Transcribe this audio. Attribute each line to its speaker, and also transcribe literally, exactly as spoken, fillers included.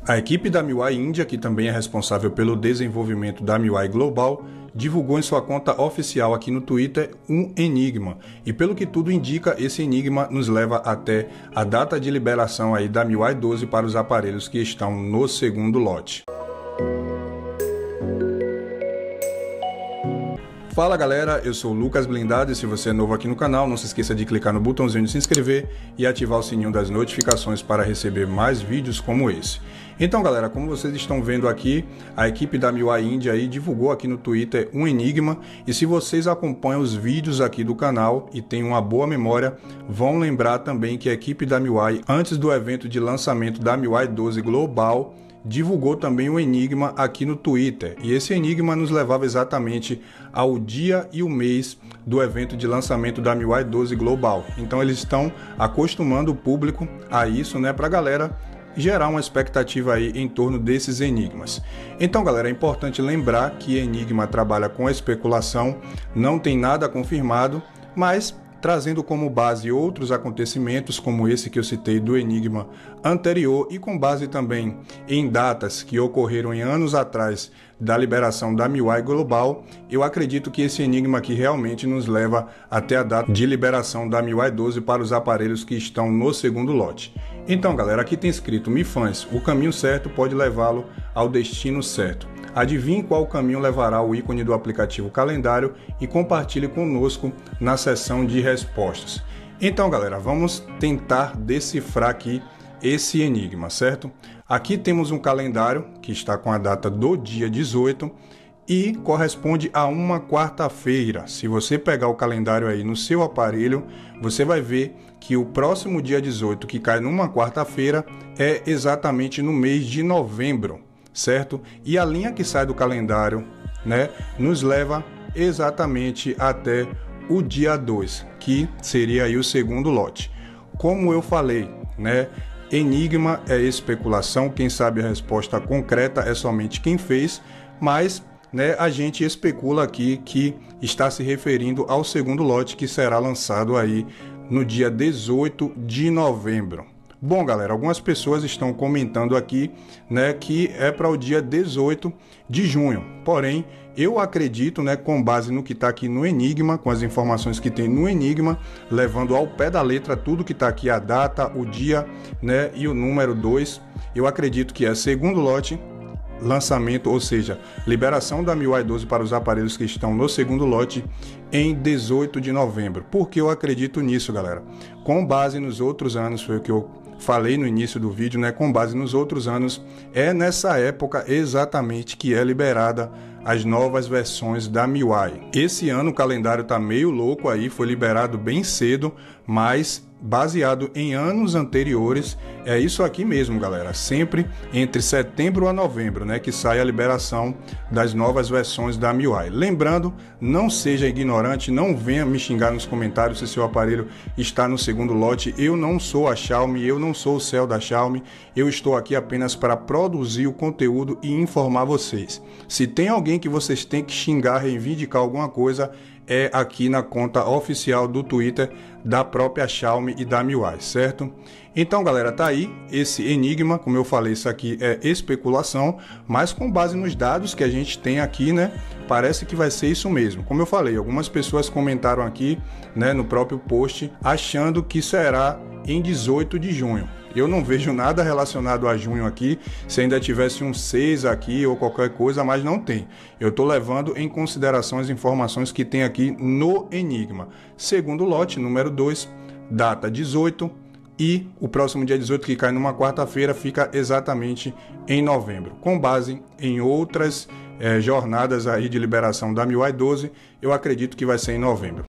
Speaker 1: A equipe da M I U I Índia, que também é responsável pelo desenvolvimento da M I U I Global, divulgou em sua conta oficial aqui no Twitter um enigma. E pelo que tudo indica, esse enigma nos leva até a data de liberação aí da M I U I doze para os aparelhos que estão no segundo lote. Fala galera, eu sou o Lucas Blindado e se você é novo aqui no canal, não se esqueça de clicar no botãozinho de se inscrever e ativar o sininho das notificações para receber mais vídeos como esse. Então galera, como vocês estão vendo aqui, a equipe da M I U I Índia aí divulgou aqui no Twitter um enigma e se vocês acompanham os vídeos aqui do canal e têm uma boa memória, vão lembrar também que a equipe da M I U I, antes do evento de lançamento da M I U I doze Global, divulgou também um enigma aqui no Twitter, e esse enigma nos levava exatamente ao dia e o mês do evento de lançamento da M I U I doze Global. Então eles estão acostumando o público a isso, né, para a galera gerar uma expectativa aí em torno desses enigmas. Então galera, é importante lembrar que enigma trabalha com especulação, não tem nada confirmado, mas trazendo como base outros acontecimentos como esse que eu citei do enigma anterior e com base também em datas que ocorreram em anos atrás da liberação da M I U I Global, eu acredito que esse enigma aqui realmente nos leva até a data de liberação da M I U I doze para os aparelhos que estão no segundo lote. Então galera, aqui tem escrito: MiFãs, o caminho certo pode levá-lo ao destino certo. Adivinhe qual caminho levará o ícone do aplicativo Calendário e compartilhe conosco na seção de respostas. Então galera, vamos tentar decifrar aqui esse enigma, certo? Aqui temos um calendário que está com a data do dia dezoito e corresponde a uma quarta-feira. Se você pegar o calendário aí no seu aparelho, você vai ver que o próximo dia dezoito, que cai numa quarta-feira, é exatamente no mês de novembro. Certo? E a linha que sai do calendário, né, nos leva exatamente até o dia dois, que seria aí o segundo lote. Como eu falei, né, enigma é especulação, quem sabe a resposta concreta é somente quem fez, mas né, a gente especula aqui que está se referindo ao segundo lote que será lançado aí no dia dezoito de novembro. Bom galera, algumas pessoas estão comentando aqui, né, que é para o dia dezoito de junho, porém eu acredito, né, com base no que está aqui no enigma, com as informações que tem no enigma, levando ao pé da letra tudo que está aqui, a data, o dia, né, e o número dois, eu acredito que é segundo lote, lançamento, ou seja, liberação da M I U I doze para os aparelhos que estão no segundo lote em dezoito de novembro. Por que eu acredito nisso, galera? Com base nos outros anos, foi o que eu falei no início do vídeo, né? Com base nos outros anos, é nessa época exatamente que é liberada as novas versões da M I U I. Esse ano o calendário tá meio louco aí, foi liberado bem cedo, mas baseado em anos anteriores, é isso aqui mesmo, galera. Sempre entre setembro a novembro, né, que sai a liberação das novas versões da M I U I. Lembrando, não seja ignorante, não venha me xingar nos comentários se seu aparelho está no segundo lote. Eu não sou a Xiaomi, eu não sou o C E O da Xiaomi. Eu estou aqui apenas para produzir o conteúdo e informar vocês. Se tem alguém que vocês têm que xingar, reivindicar alguma coisa, é aqui na conta oficial do Twitter da própria Xiaomi e da M I U I, certo? Então galera, tá aí esse enigma, como eu falei, isso aqui é especulação, mas com base nos dados que a gente tem aqui, né, parece que vai ser isso mesmo. Como eu falei, algumas pessoas comentaram aqui, né, no próprio post, achando que será em dezoito de junho. Eu não vejo nada relacionado a junho aqui, se ainda tivesse um seis aqui ou qualquer coisa, mas não tem. Eu estou levando em consideração as informações que tem aqui no enigma. Segundo lote, número dois, data dezoito, e o próximo dia dezoito, que cai numa quarta-feira, fica exatamente em novembro. Com base em outras eh, jornadas aí de liberação da M I U I doze, eu acredito que vai ser em novembro.